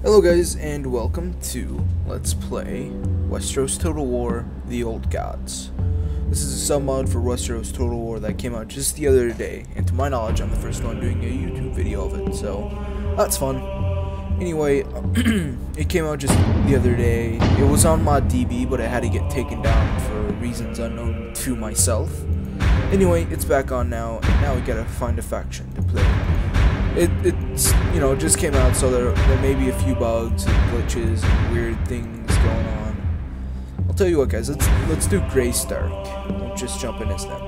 Hello guys, and welcome to Let's Play Westeros Total War: The Old Gods. This is a sub-mod for Westeros Total War that came out just the other day, and to my knowledge I'm the first one doing a YouTube video of it, so that's fun. Anyway, it came out just the other day. It was on ModDB, but it had to get taken down for reasons unknown to myself. Anyway, it's back on now, and now we gotta find a faction to play. It's you know, just came out, so there may be a few bugs and glitches and weird things going on. I'll tell you what, guys, let's do Grey Stark. We'll just jump in as them.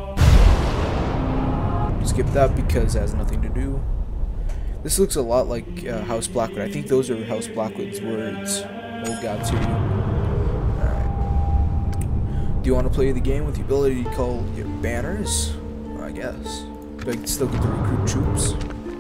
Skip that because it has nothing to do. This looks a lot like House Blackwood. I think those are House Blackwood's words. Old Gods here. Alright. Do you want to play the game with the ability to call your banners? I guess. But I can still get to recruit troops.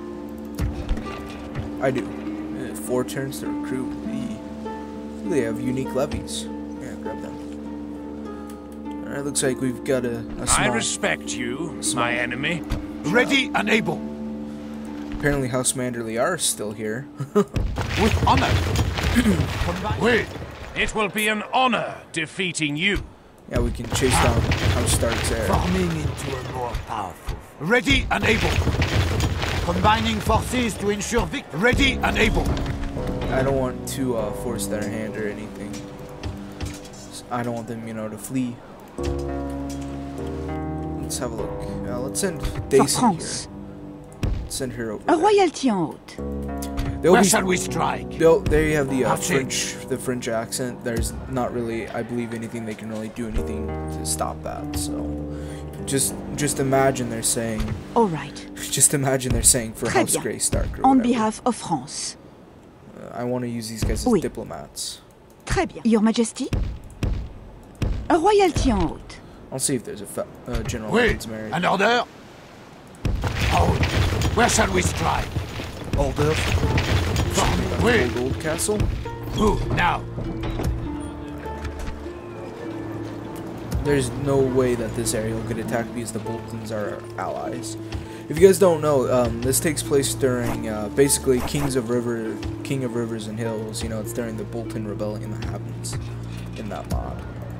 I do. 4 turns to recruit. They have unique levies. Yeah, grab them. Alright, looks like we've got a small... I respect you, my enemy. Ready and able. Apparently House Manderly are still here. With honor. Wait. It will be an honor defeating you. Yeah, we can chase down House Stark's heir. Forming into a more powerful. Ready and able. Combining forces to ensure victory. Ready and able. I don't want to force their hand or anything. I don't want them, you know, to flee. Let's have a look. Let's send Daisy here. Let's send her over. A royalty en haute. Where shall we strike? There you have the French accent. There's not really, I believe, anything they can really do anything to stop that. So, just imagine they're saying. All right. Just imagine they're saying for House Grey Stark. On behalf of France. I want to use these guys as diplomats. Très bien. Your Majesty. A royalty en haute. I'll see if there's a general who's married. An order. Oh, where shall we strike? Order. Where? Old Castle. Who now? There's no way that this area will get attacked because the Boltons are allies. If you guys don't know, this takes place during basically King of Rivers and Hills. You know, it's during the Bolton Rebellion that happens in that mod.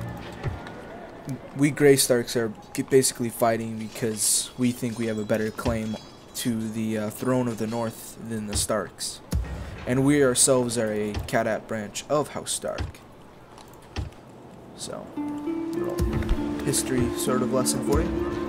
We Grey Starks are basically fighting because we think we have a better claim to the throne of the North than the Starks, and we ourselves are a Cadat branch of House Stark. So, little history sort of lesson for you.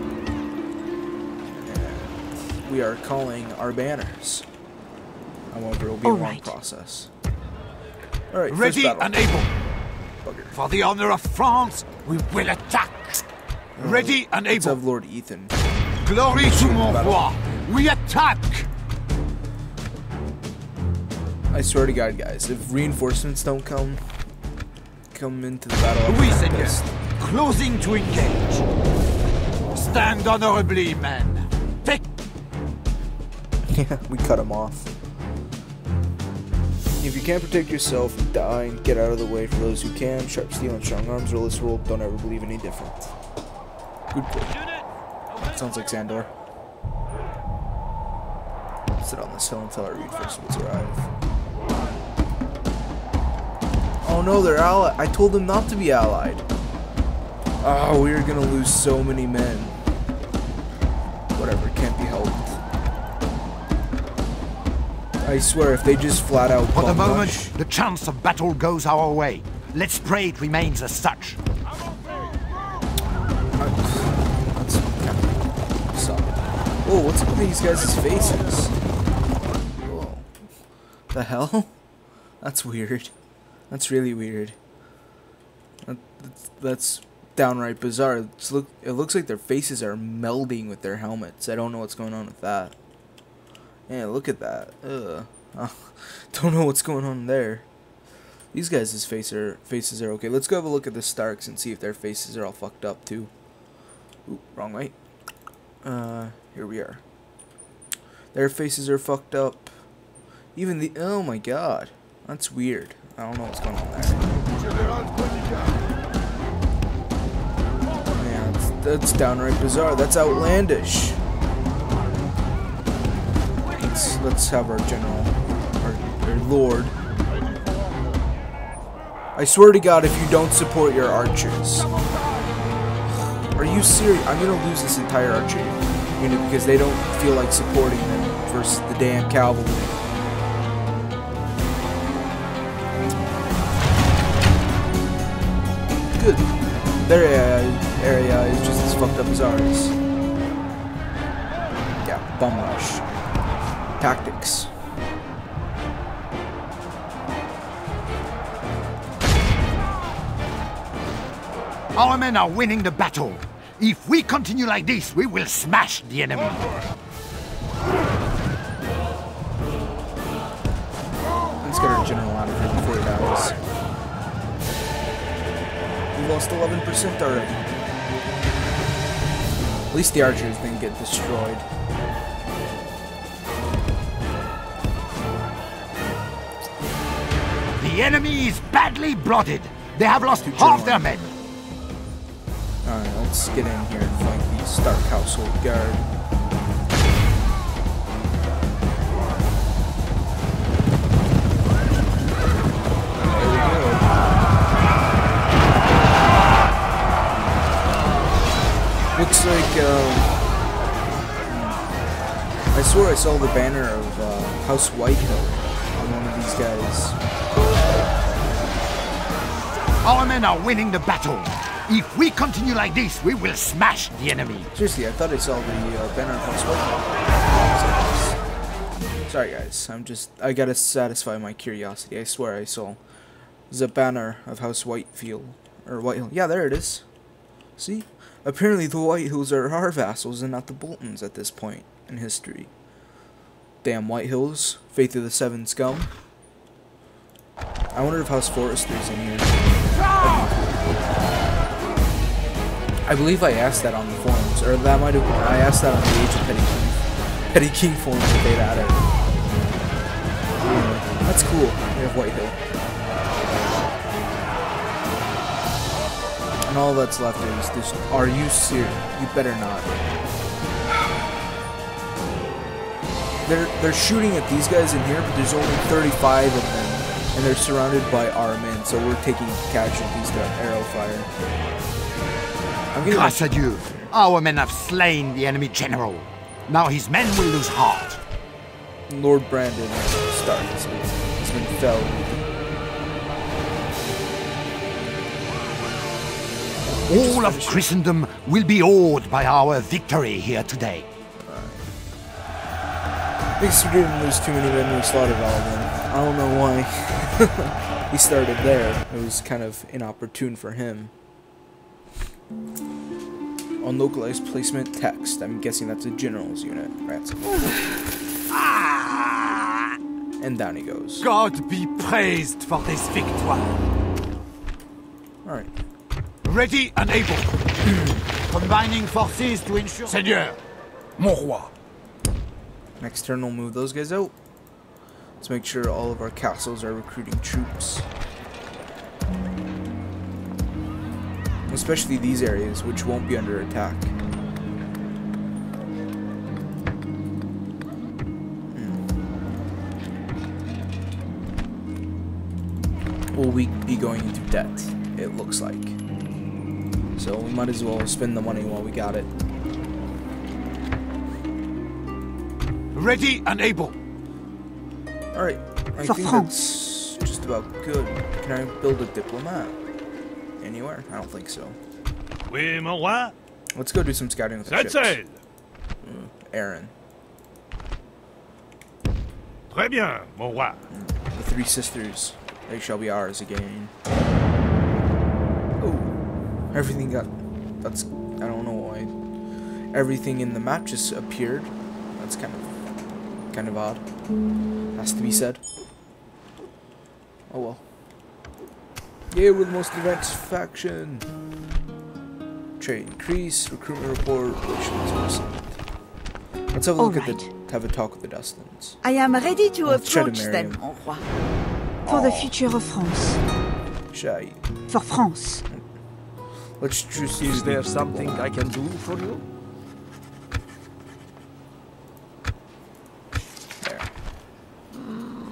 And we are calling our banners. However, it will be a long process. All right, ready and able. Bugger. For the honor of France, we will attack. Ready and able. Let's have Lord Ethan. Glory to mon roi. We attack. I swear to God, guys, if reinforcements don't come into the battle, oui, Seigneur. Closing to engage. Stand honorably, men. Take. Yeah, we cut him off. If you can't protect yourself, you die and get out of the way for those who can. Sharp steel and strong arms rule this world. Don't ever believe any different. Good quote. Sounds like Sandor. Sit on this hill until our reinforcements arrive. Oh no, they're allied. I told them not to be allied. Oh, we are gonna lose so many men. Whatever, can't be helped. I swear, if they just flat out for the moment, the chance of battle goes our way. Let's pray it remains as such. Whoa, what's up with these guys' faces? Whoa. The hell? That's weird. That's really weird. That's downright bizarre. It looks like their faces are melding with their helmets. I don't know what's going on with that. Yeah, look at that. Ugh. Don't know what's going on there. These guys' faces are okay. Let's go have a look at the Starks and see if their faces are all fucked up too. Ooh, wrong way. Here we are. Their faces are fucked up. Even the... Oh my god. That's weird. I don't know what's going on there. Yeah, that's downright bizarre. That's outlandish. Let's have our general, our lord, I swear to God, if you don't support your archers. Are you serious? I'm gonna lose this entire archery unit because they don't feel like supporting them versus the damn cavalry. Good. Their area is just as fucked up as ours. Yeah, bum rush. Tactics. Our men are winning the battle. If we continue like this, we will smash the enemy. Let's get our general out of here before he dies. We lost 11% already. At least the archers didn't get destroyed. The enemy is badly blooded. They have lost half their men. Alright, let's get in here and flank the Stark Household Guard. There we go. Looks like, I swear I saw the banner of House Whitehill on one of these guys. Our men are winning the battle. If we continue like this, we will smash the enemy. Seriously, I thought I saw the banner of House Whitehill. Sorry guys, I gotta satisfy my curiosity. I swear I saw the banner of House Whitefield, or Whitehill. Yeah, there it is. See? Apparently the Whitehills are our vassals and not the Boltons at this point in history. Damn Whitehills, Faith of the Seven scum. I wonder if House Forrester's in here. I believe I asked that on the forums, or that might have I asked that on the Age of Petty King forums that they'd added. Anyway, that's cool. We have Whitehill. And all that's left is this. Are you serious? You better not. They're shooting at these guys in here, but there's only 35 of them, and they're surrounded by our men, so we're taking casualties to arrow fire. Grâce à Dieu, our men have slain the enemy general. Now his men will lose heart. Lord Brandon Stark has been felled. All of Christendom will be awed by our victory here today. I think we didn't lose too many men, we slaughtered all of them. I don't know why he started there. It was kind of inopportune for him. Unlocalized placement text. I'm guessing that's a general's unit. Ransom. And down he goes. God be praised for this victoire. Alright. Ready and able. Combining forces to ensure... Seigneur, mon roi. Next turn we'll move those guys out. Let's make sure all of our castles are recruiting troops. Especially these areas, which won't be under attack. Will we be going into debt, it looks like. So we might as well spend the money while we got it. Ready and able. Alright, I think that's just about good. Can I build a diplomat? Anywhere? I don't think so. Oui, mon roi. Let's go do some scouting with the ships. Aaron. Très bien, mon roi. The Three Sisters. They shall be ours again. Oh. Everything got... That's... I don't know why. Everything in the map just appeared. That's kind of odd. Has to be said. Oh well. Yeah, with most advanced faction. Trade increase, recruitment report, relations worsened. Let's have a look at have a talk with the Dustlands. I am ready to Let's try to approach marry them, him. mon roi. For the future of France. Shy. For France. Let's just Is there something I can do for you?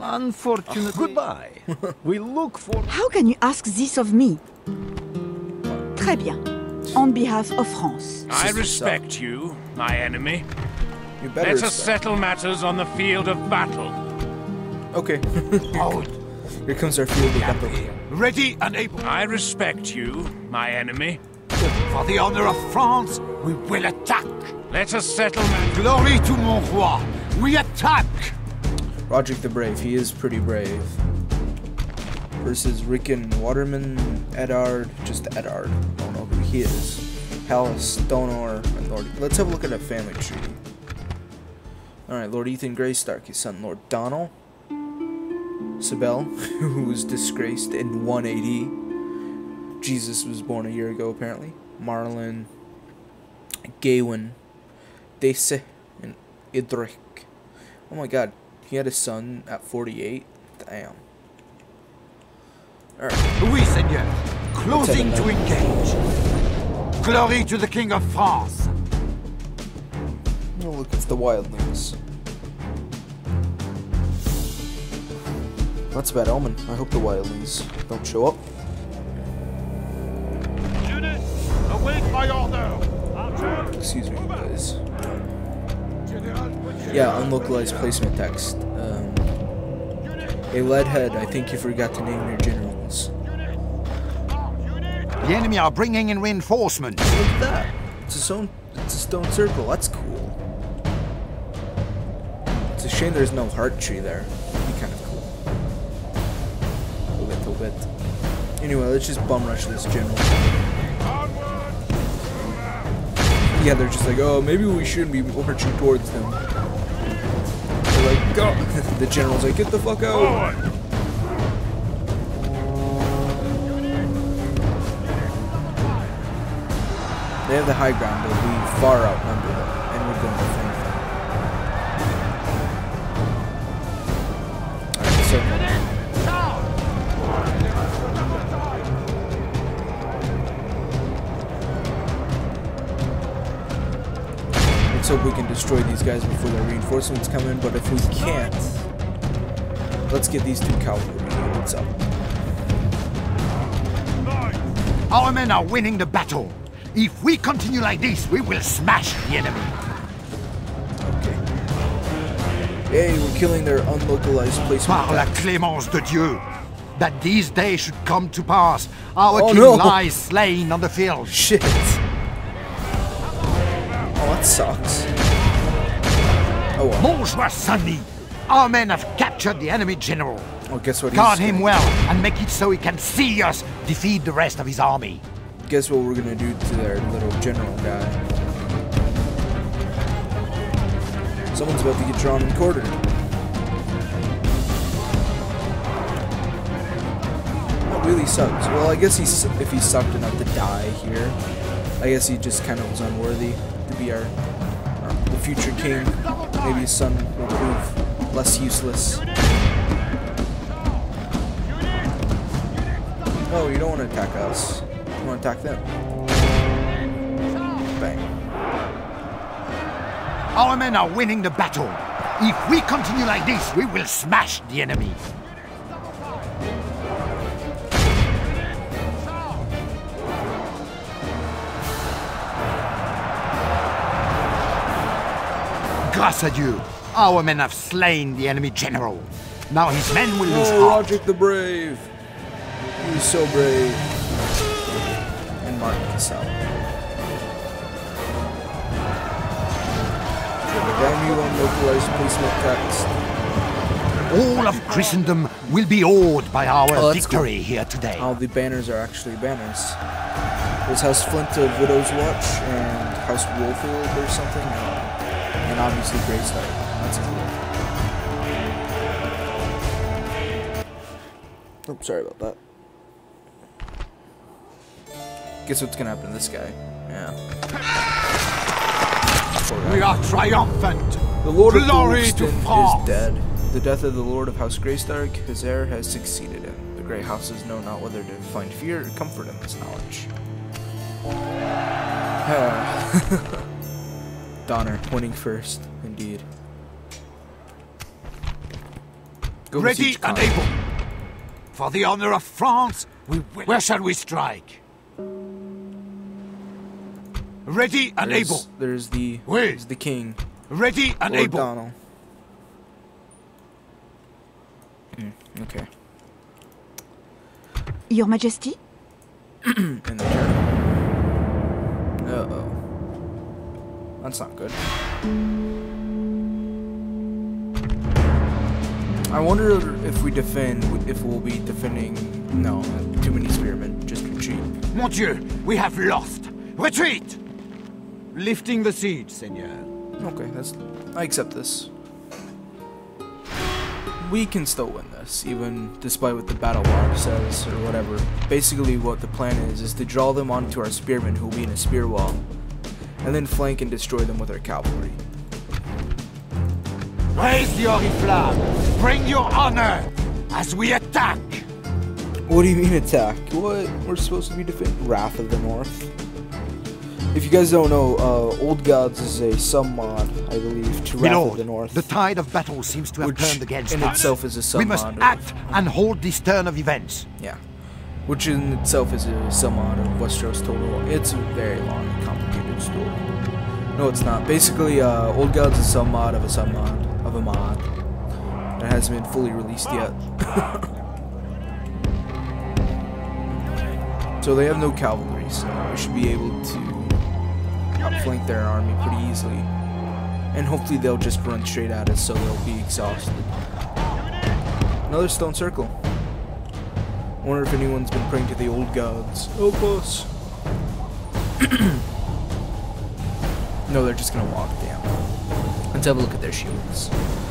Unfortunate. Goodbye. We look for... How can you ask this of me? Très bien. On behalf of France. I Sister respect you, my enemy. You better Let us respect. settle matters on the field of battle. Okay. Hold. Here comes our field of battle. Ready and able. I respect you, my enemy. For the honor of France, we will attack. Let us settle matters. Glory to mon roi. We attack. Roderick the Brave, he is pretty brave. Versus Rickon Waterman, Eddard, just Eddard. I don't know who he is. Hallis, Donor, and Lord. Let's have a look at that family tree. Alright, Lord Ethan Greystark, his son Lord Donald. Sibel, who was disgraced in 180. Jesus was born a year ago, apparently. Marlon, Gawain, Dese, and Idric. Oh my god, he had a son at 48? Damn. Alright. Oui, Seigneur. Closing to engage. Glory to the King of France. Oh, look, it's the wildlings. That's a bad omen. I hope the wildlings don't show up. Units, await my order. Excuse me, guys. Yeah, unlocalized placement text. A leadhead, I think you forgot to name your generals. The enemy are bringing in reinforcements. Look at that. It's a stone circle. That's cool. It's a shame there's no heart tree there. It'd be kind of cool. A little bit. Anyway, let's just bum rush this general. Yeah, they're just like, oh, maybe we shouldn't be marching towards them. They're like, go! The general's like, get the fuck out! Forward. They have the high ground, but we far outnumber them, and we're going to defend them. Alright, circle. Let's hope we can destroy these guys before their reinforcements come in, but if we can't, let's get these two cavalry units up. Our men are winning the battle. If we continue like this, we will smash the enemy. Okay. Hey, we're killing their unlocalized placement. Par la clémence de Dieu, that these days should come to pass. Our Oh, king no. lies slain on the field. Shit. Oh, that sucks. Oh well. Montjoie Saint-Denis, our men have captured the enemy general. Oh, guess what? Guard him well and make it so he can see us defeat the rest of his army. Guess what we're gonna do to their little general guy? Someone's about to get drawn and quartered. That really sucks. Well, I guess if he sucked enough to die here, I guess he just kind of was unworthy to be the future king. Maybe his son will prove less useless. Oh, you don't want to attack us. You want to attack them. Bang. Our men are winning the battle. If we continue like this, we will smash the enemy. Grâce à Dieu, our men have slain the enemy general. Now his men will lose Oh, heart. Roderick the Brave. He was so brave. And Martin Cassell. Damn you, unlocalized placement text. All of Christendom will be awed by our Oh, that's victory here today. Oh, the banners are actually banners. There's House Flint of Widow's Watch and House Wolfield or something. And obviously Greystar. That's cool. Oh, sorry about that. Guess what's gonna happen to this guy? Yeah. We are triumphant. The Lord of Glory to Goldston France. is dead. The death of the Lord of House Greystark, his heir, has succeeded him. The Grey Houses know not whether to find fear or comfort in this knowledge. Donner, winning first, indeed. Go ready besiege and Caen. able. For the honor of France, where shall we strike? Ready and able. There's the Oui. there's the king. Ready and Lord able. Donald. Okay. Your Majesty? In the turn. Uh-oh. That's not good. I wonder if we defend, if we'll be defending... No, too many spearmen. Just retreat. Mon Dieu, we have lost. Retreat! Lifting the siege, Seigneur. Okay, I accept this. We can still win this, even despite what the battle log says, or whatever. Basically what the plan is to draw them onto our spearmen who will be in a spear wall, and then flank and destroy them with our cavalry. Raise your flag. Bring your honor as we attack. What do you mean attack? What? We're supposed to be defending Wrath of the North. If you guys don't know, Old Gods is a sub-mod, I believe, to Wrath of the North. The tide of battle seems to have Which turned against in us. itself is a sub-mod. We must act and hold this turn of events. Yeah. Which in itself is a sub-mod of Westeros Total War. It's a very long and complicated story. No, it's not. Basically, Old Gods is a sub-mod of a sub-mod of a mod that hasn't been fully released yet. So they have no cavalry, so we should be able to outflank their army pretty easily. And hopefully they'll just run straight at us, so they'll be exhausted. Another stone circle. I wonder if anyone's been praying to the Old Gods. Help us! No, they're just gonna walk down. Let's have a look at their shields.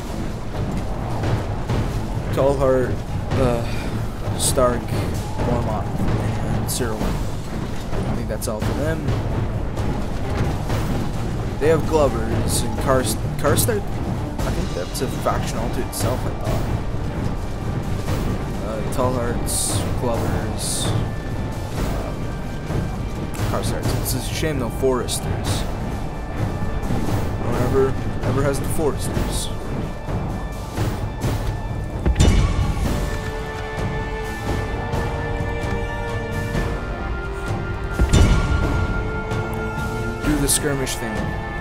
Tallheart, Stark, Mormont, and Cyril. I think that's all for them. They have Glovers and Karstad. I think that's a faction all to itself, I thought. Tallhearts, Glovers, Karstards. It's a shame no Foresters. Ever has the Foresters. Do the skirmish thing.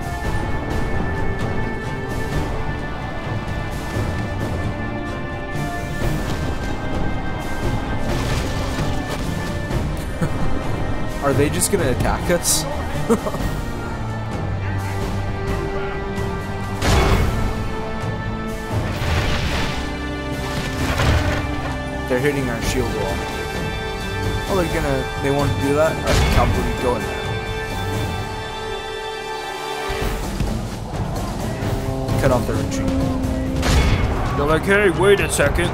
Are they just gonna attack us? They're hitting our shield wall. Oh, they want to do that? Alright, cavalry, go in there. Cut off their retreat. They're like, hey, wait a second.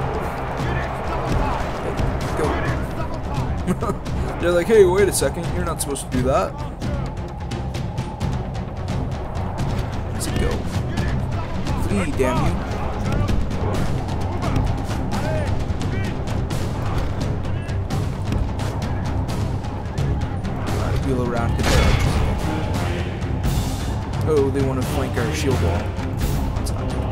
Go. They're like, hey, wait a second, you're not supposed to do that. Let's go. Flee, damn you. Alright, wheel around to their archers again. Oh, they want to flank our shield wall. That's not good.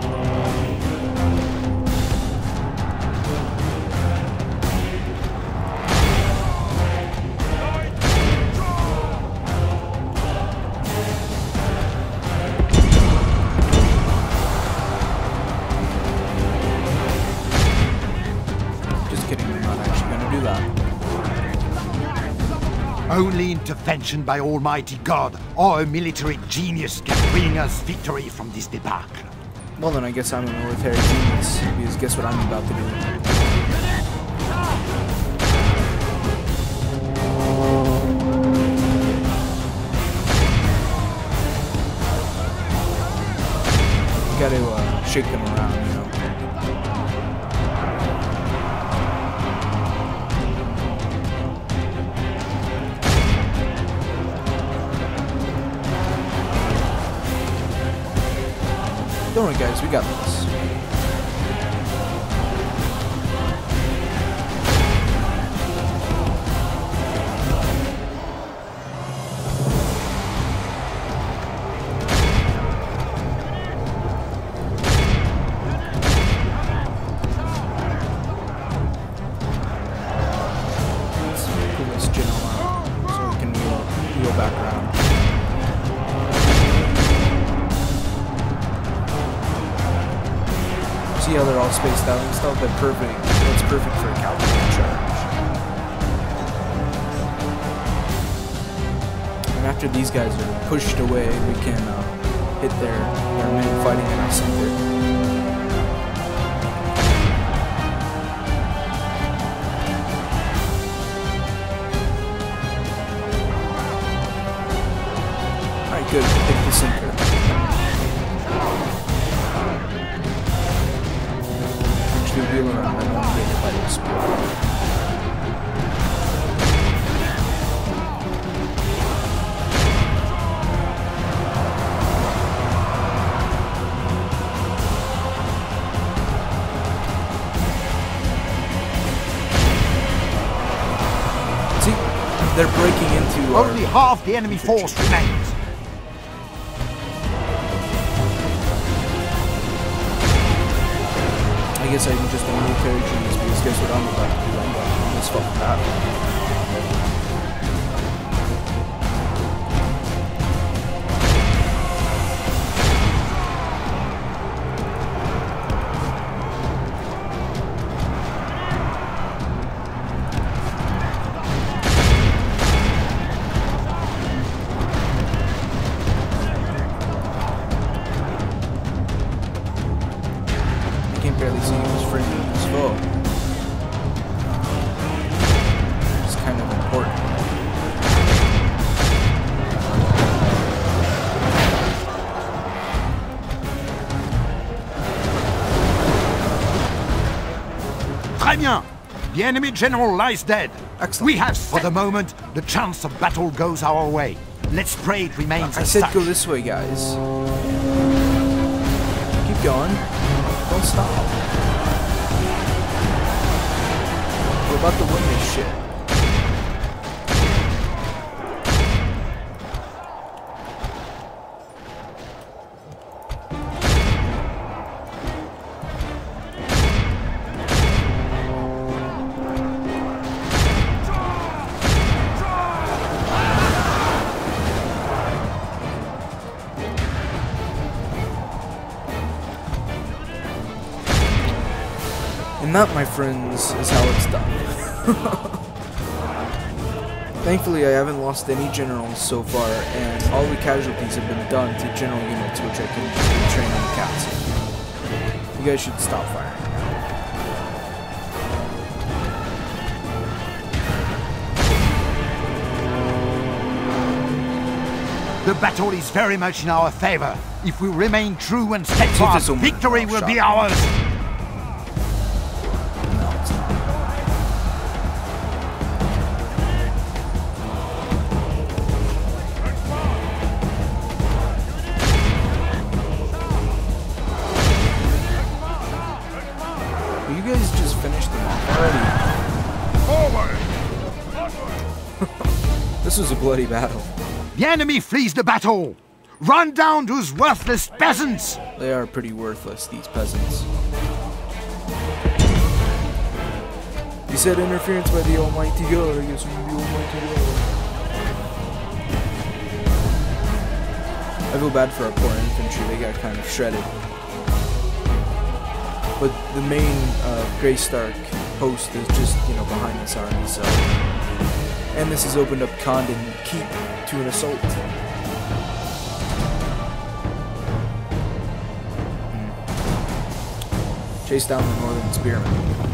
Only intervention by Almighty God or a military genius can bring us victory from this debacle. Well then I guess I'm a military genius, because guess what I'm about to do. Gotta shake them around, you know. Don't worry guys, we got this. all spaced out and stuff, but perfect. It's perfect for a cavalry charge. And after these guys are pushed away, we can hit their men fighting in our center. Good, hit the sinker. Actually, wheel around. I don't want to get hit by this spear. See, they're breaking into Only half the enemy force remains. I guess I can just military trees because guess what I'm about to do? I'm about to win this fucking battle. Barely see who's framing his foe. It's kind of important. Très bien. The enemy general lies dead. Excellent. We have, for the moment, the chance of battle goes our way. Let's pray it remains I as said such. go this way, guys. Keep going. Don't stop. We're about to win this shit. And that, my friends, is how it's done. Thankfully, I haven't lost any generals so far, and all the casualties have been done to general units, which I can train in the castle. You guys should stop firing now. The battle is very much in our favor. If we remain true and steadfast, victory will be ours. You guys just finished them off already. This was a bloody battle. The enemy flees the battle. Run down those worthless peasants. They are pretty worthless, these peasants. You said interference by the Almighty God. I guess we're the Almighty God. I feel bad for our poor infantry. They got kind of shredded. But the main Greystark post is just, you know, behind this army, so. And this has opened up Condon Keep to an assault. Chase down the northern spearmen.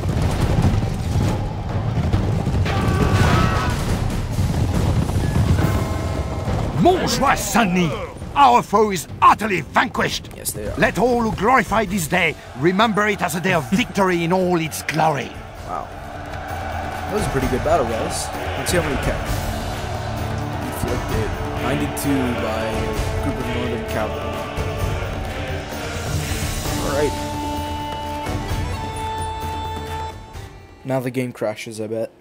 Montjoie Saint-Denis! Our foe is utterly vanquished! Yes, they are. Let all who glorify this day remember it as a day of victory in all its glory. Wow. That was a pretty good battle, guys. Let's see how many kept. Inflicted 92 by a group of northern cavalry. Alright. Now the game crashes, I bet.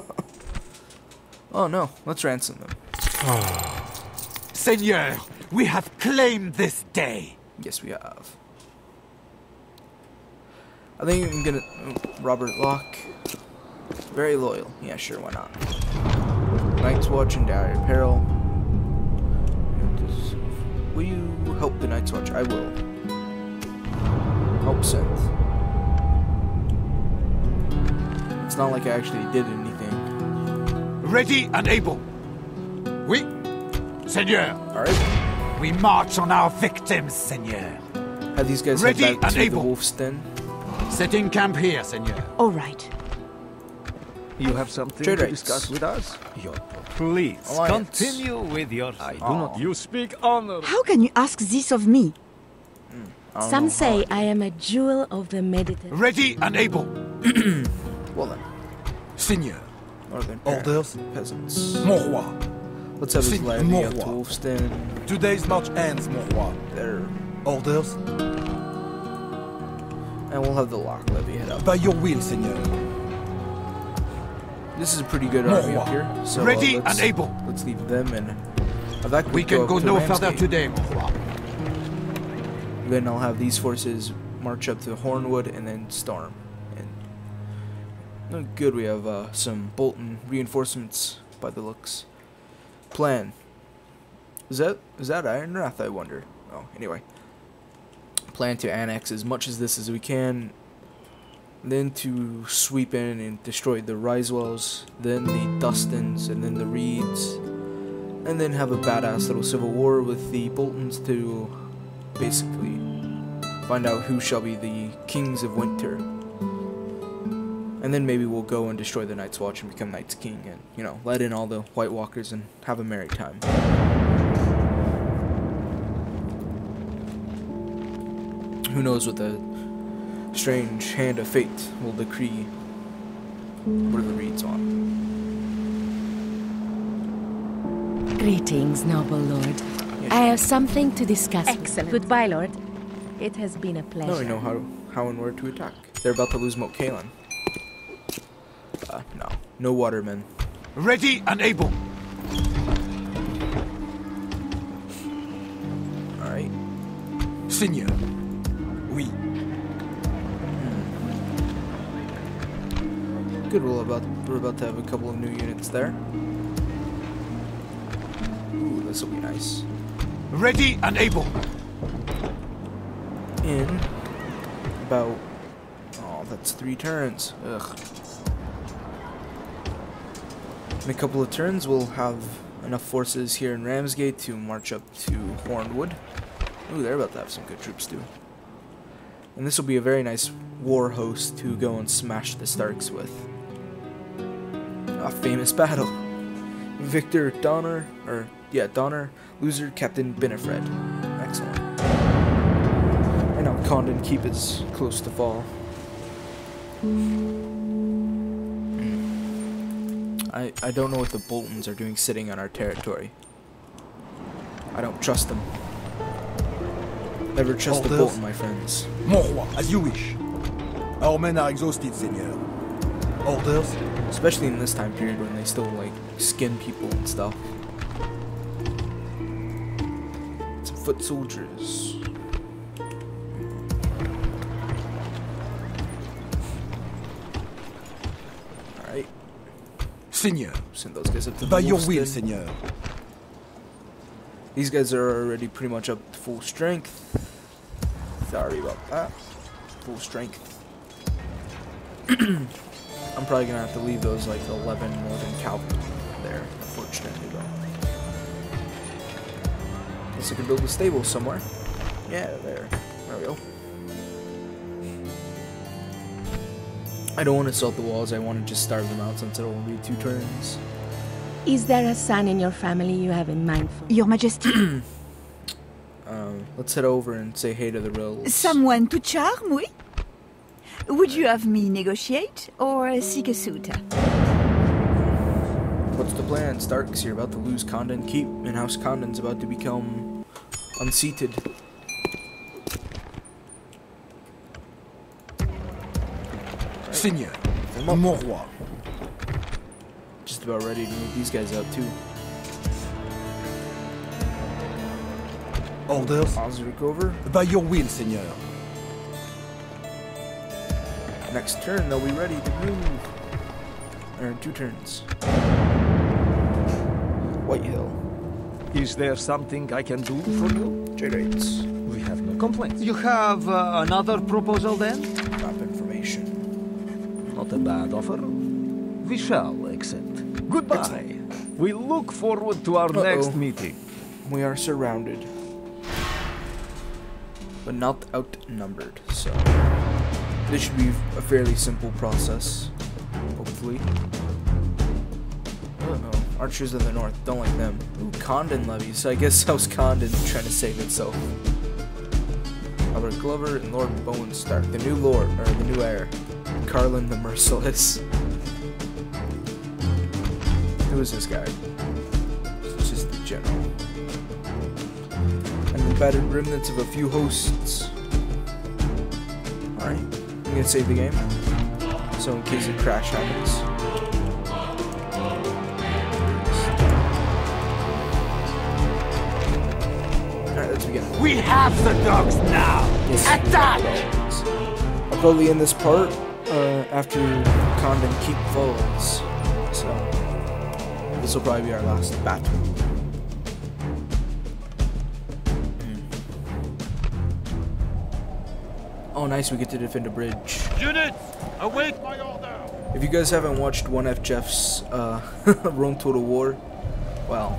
Oh no, let's ransom them. Seigneur, we have claimed this day. Yes, we have. I think I'm gonna... Robert Locke. Very loyal. Yeah, sure, why not? Night's Watch and Dire Peril. Will you help the Night's Watch? I will. Help sent. not like I actually did anything. Ready and able. Oui, Seigneur. Alright. We march on our victims, Seigneur. Have these guys Ready head back and to able. the wolf's den. Setting camp here, Seigneur. All right. You have something Trade to rates. discuss with us? Please, Alliance. continue with your... I do not. You speak honor. How can you ask this of me? I don't Some know say how- I am a jewel of the Mediterranean. Ready and able. Well then, Seigneur. northern Orders. peasants. Mon roi. Let's have his Signe, levy mon up to roi. wolf's den. Today's march ends, mon roi. There. Orders. And we'll have the lock levy head up. By your will, Seigneur. This is a pretty good Mon army up roi. here. So Ready let's, and able. Let's leave them and that We can go no further today, mon roi. Then I'll have these forces march up to Hornwood and then storm. And oh, good, we have some Bolton reinforcements by the looks. Plan. Is that Ironwrath, I wonder? Oh, anyway. Plan to annex as much of this as we can. Then to sweep in and destroy the Risewells, then the Dustins, and then the Reeds. And then have a badass little civil war with the Boltons to basically find out who shall be the kings of winter. And then maybe we'll go and destroy the Night's Watch and become Night's King and, you know, let in all the White Walkers and have a merry time. Who knows what the strange hand of fate will decree. What are the Reeds on? Greetings, noble lord. Yes, I have something to discuss. Excellent. Goodbye, lord. It has been a pleasure. Now we know how and where to attack. They're about to lose Moat Cailin. No. No watermen. Ready and able. Alright. Seigneur. Oui. Good, we're about to have a couple of new units there. Ooh, this will be nice. Ready and able. In about... Oh, that's 3 turns. Ugh. In a couple of turns, we'll have enough forces here in Ramsgate to march up to Hornwood. Ooh, they're about to have some good troops too. And this will be a very nice war host to go and smash the Starks with. A famous battle. Victor Donner, Donner, loser Captain Binifred. Excellent. And now Condon Keep is close to fall. I don't know what the Boltons are doing sitting on our territory. I don't trust them. Never trust a Orders. Bolton, my friends. Mon roi, as you wish. Our men are exhausted, Seigneur. Orders. Especially in this time period when they still, like, skin people and stuff. Some foot soldiers. Alright, Seigneur. send those guys up to the By your wolf's will, den. Seigneur. These guys are already pretty much up to full strength. Sorry about that. Full strength. I'm probably gonna have to leave those like 11 Northern Cavalry there, unfortunately though. Guess I can build a stable somewhere. Yeah, there. There we go. I don't want to assault the walls, I want to just starve them out since it'll only be 2 turns. Is there a son in your family you have in mind for? Your Majesty. Let's head over and say hey to the Rills. Someone to charm, oui? Would you have me negotiate or seek a suitor? What's the plan, Starks? You're about to lose Condon Keep, and House Condon's about to become unseated. Seigneur. Mon roi. Just about ready to move these guys out too. Orders. Osric over. By your will, Seigneur. Next turn, they'll be ready to move. Or in 2 turns. Whitehill. Is there something I can do for you? Trade rates. We have no complaints. You have another proposal then? Map information. Not a bad offer. We shall accept. Goodbye. We look forward to our next meeting. We are surrounded, but not outnumbered, so this should be a fairly simple process, hopefully. Uh-oh, archers of the north, don't like them. Ooh, Condon levies, I guess how's Condon trying to save itself? Albert Glover and Lord Bowen Stark, the new lord, or the new heir. Carlin the Merciless. Who is this guy? It's just the general. And the battered remnants of a few hosts. Alright, I'm gonna save the game. So in case a crash happens. Alright, let's begin. We have the dogs now! Yes, Attack! I'll probably end this part after Condon Keep falls. So this will probably be our last battle. Oh nice, we get to defend a bridge. Units, await my order. If you guys haven't watched 1F Jeff's Rome Total War, well,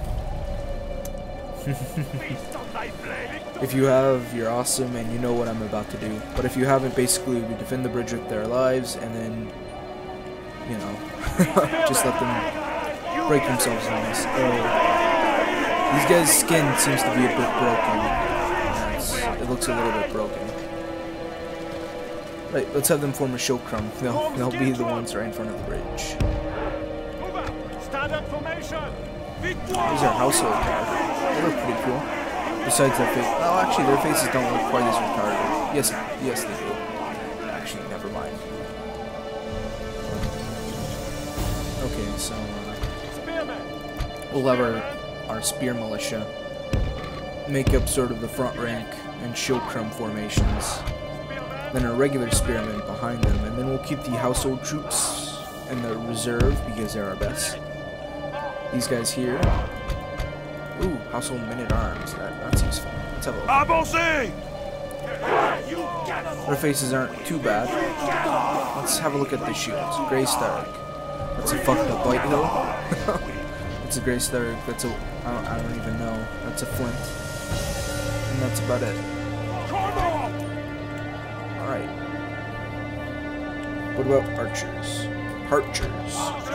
if you have, you're awesome and you know what I'm about to do. But if you haven't, basically we defend the bridge with their lives and then, you know, just let them break themselves on us. These guys' skin seems to be a bit broken. It looks a little bit broken. Right, let's have them form a show crumb. They'll be the ones right in front of the bridge. Stand up formation. These are household guard. They look pretty cool. Besides their face. Oh, actually, their faces don't look quite as retarded. Yes, they do. Actually, never mind. Okay, so we'll have our spear militia make up sort of the front rank and shield crumb formations. Then our regular spearmen behind them, and then we'll keep the household troops in the reserve because they're our best. These guys here. Ooh, household men-at-arms. That seems fun. Let's have a look. Their faces aren't too bad. Let's have a look at the shields. Grey Stark. That's a fucked up light hill. It's a Grey Stark. That's a I don't even know. That's a flint. And that's about it. Alright. What about archers? Archers.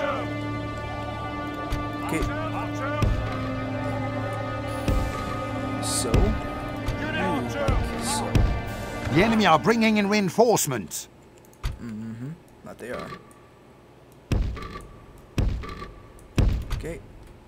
Okay. So. The enemy are bringing in reinforcements. Mm-hmm. That they are. Okay.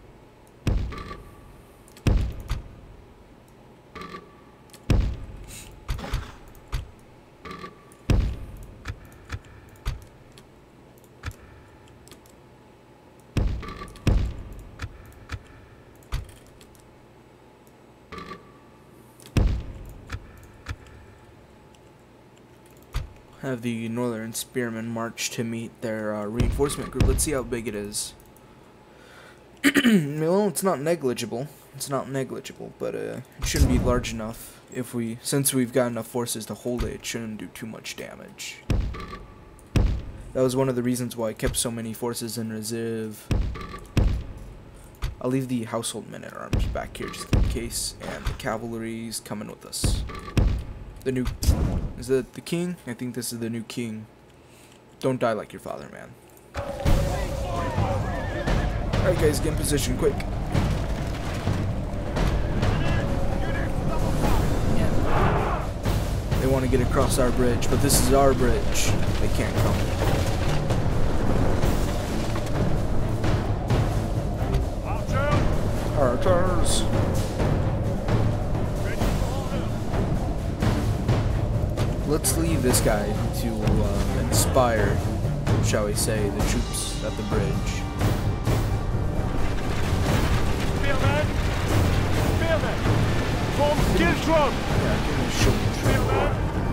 Have the Northern Spearmen march to meet their reinforcement group. Let's see how big it is. Well, it's not negligible. It's not negligible, but it shouldn't be large enough. Since we've got enough forces to hold it, it shouldn't do too much damage. That was one of the reasons why I kept so many forces in reserve. I'll leave the household men-at-arms back here just in case, and the cavalry's coming with us. The new... Is that the king? I think this is the new king. Don't die like your father, man. Alright guys, get in position, quick. Yeah. They want to get across our bridge, but this is our bridge. They can't come. Archers! Let's leave this guy to inspire, shall we say, the troops at the bridge. Spearmen! Spearmen! Form skill drum! Yeah, give me a shoulder Spearmen!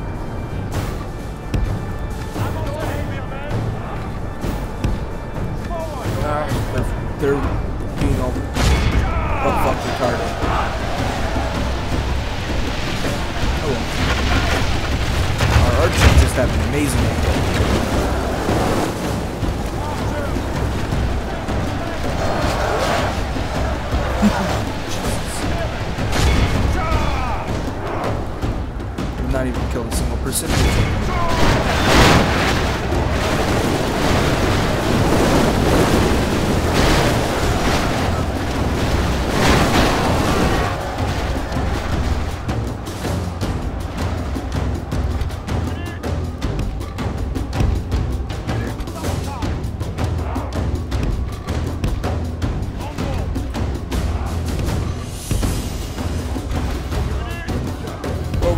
They're being all fuck retarded. Our archers just have an amazing angle.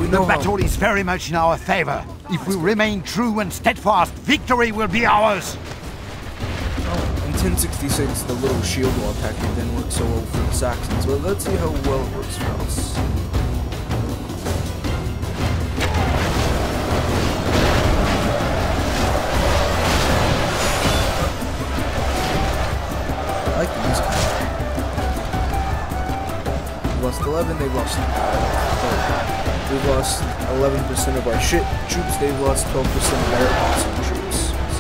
we The know how... battle is very much in our favor. If we remain true and steadfast, victory will be ours. In 1066, the little shield wall tactic didn't work so well for the Saxons, but let's see how well it works for us. I like the music. We've lost 11, they've lost... We've lost 11% of our shit troops, they've lost 12% of their awesome troops. So...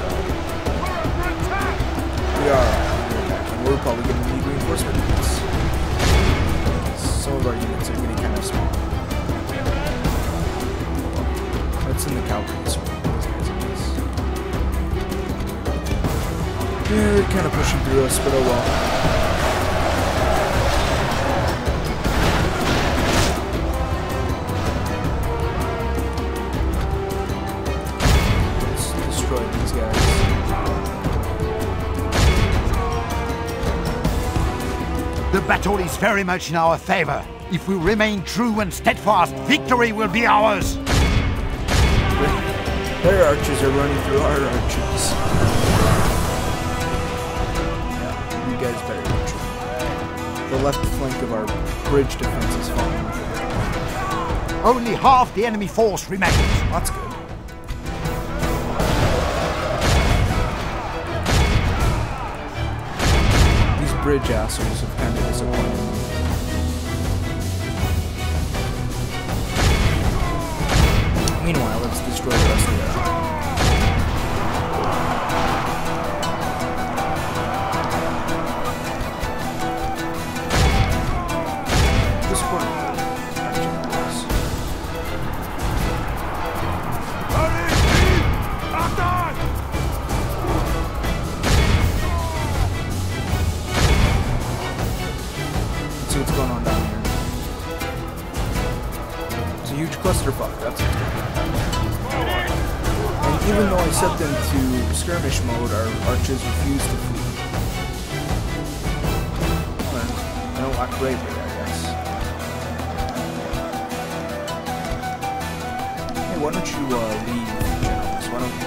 We are and we're probably going to need reinforcement units. Some of our units are getting kind of small. That's in the calculus. Yeah, they're kind of pushing through us, but oh well. Let's destroy these guys. The battle is very much in our favor. If we remain true and steadfast, victory will be ours. Their archers are running through our archers. Yeah, you guys better retreat. The left flank of our bridge defense is falling. Only half the enemy force remains. That's good. These bridge assholes have kind of disappointed me. Meanwhile, let's destroy the rest of the army. This one. Let's see what's going on down here. It's a huge clusterfuck. That's it. And even though I set them to skirmish mode, our archers refuse to flee. Well, I don't lack bravery, I guess. Hey, why don't you leave, generals? Why don't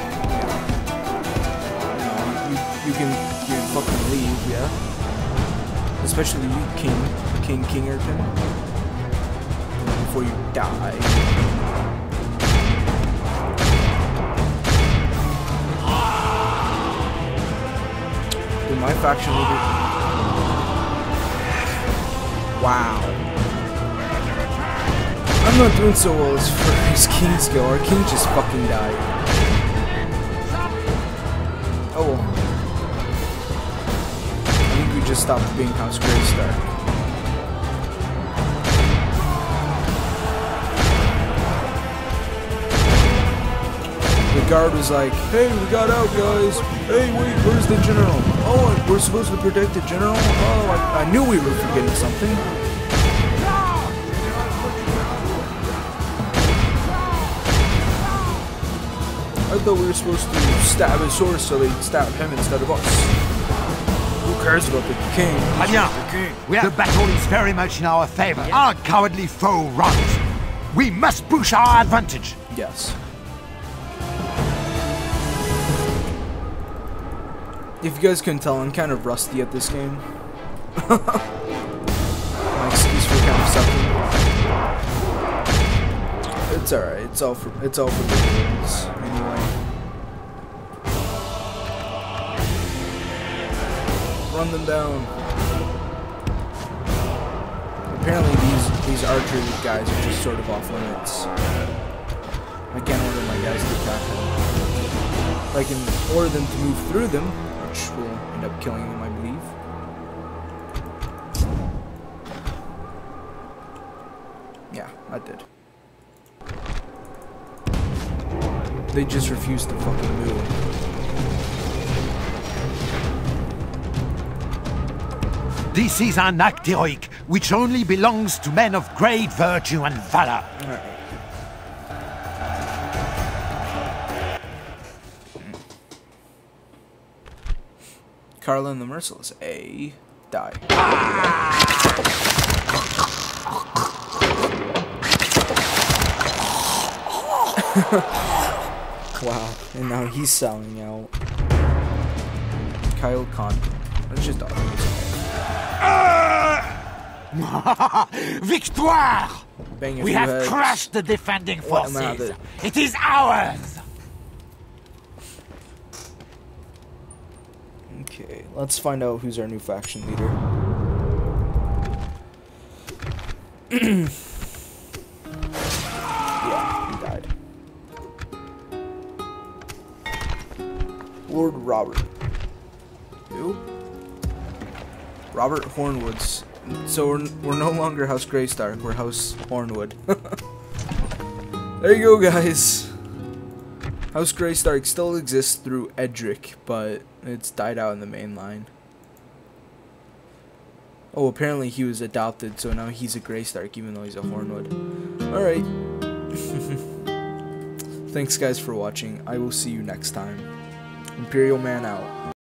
you can fucking leave, yeah? Especially you, Kingerton. Before you die. My faction leader. Wow. I'm not doing so well as far as kings go. Our king just fucking died. Oh well. I think we just stopped being House Greystark. The guard was like, hey, we got out, guys. Hey, wait, where's the general? Oh, we're supposed to protect the general? Oh, I knew we were forgetting something. I thought we were supposed to stab his horse so they stab him instead of us. Who cares about the king? The battle is very much in our favor. Our cowardly foe runs. We must push our advantage. Yes. If you guys couldn't tell, I'm kind of rusty at this game. My excuse for kind of sucking. It's alright. It's all for the rules anyway. Run them down. Apparently these archer guys are just sort of off limits. I can't order my guys to attack them. I can order them to move through them, which will end up killing them, I believe. Yeah, I did. They just refuse to fucking move. This is an act heroic, which only belongs to men of great virtue and valor. Alright. Carlin the Merciless, die. Wow, and now he's selling out. Kyle Khan. Let's just dog. Victoire! Bang a We few have heads. crushed the defending Let 'em have forces. it. It is ours! Okay, let's find out who's our new faction leader. Yeah, he died. Lord Robert. Who? Robert Hornwoods. So we're no longer House Greystark, we're House Hornwood. There you go, guys. House Greystark still exists through Edric, but it's died out in the main line. Oh, apparently he was adopted, so now he's a Greystark, even though he's a Hornwood. Alright. Thanks, guys, for watching. I will see you next time. Imperial Man out.